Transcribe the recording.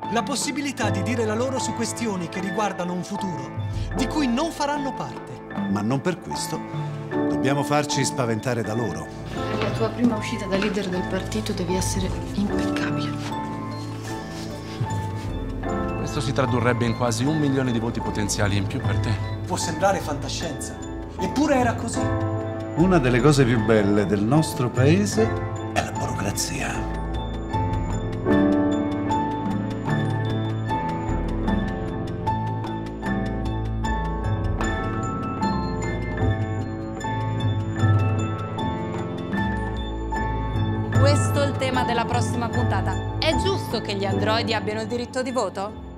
La possibilità di dire la loro su questioni che riguardano un futuro di cui non faranno parte. Ma non per questo dobbiamo farci spaventare da loro. Per la tua prima uscita da leader del partito devi essere impeccabile. Questo si tradurrebbe in quasi 1 milione di voti potenziali in più per te. Può sembrare fantascienza, eppure era così. Una delle cose più belle del nostro paese è la burocrazia. Questo è il tema della prossima puntata. È giusto che gli androidi abbiano il diritto di voto?